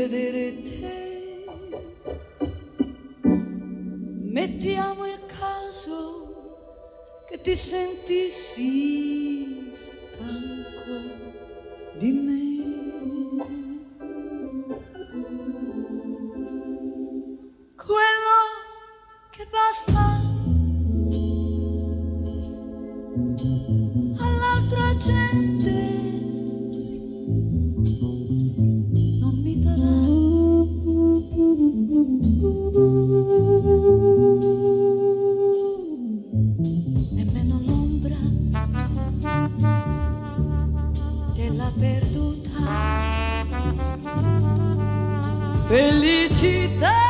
rivedere te. Mettiamo il caso che ti sentissi stanco di me. Quello che basta all'altra gente non mi darà. Nemmeno l'ombra della perduta felicità.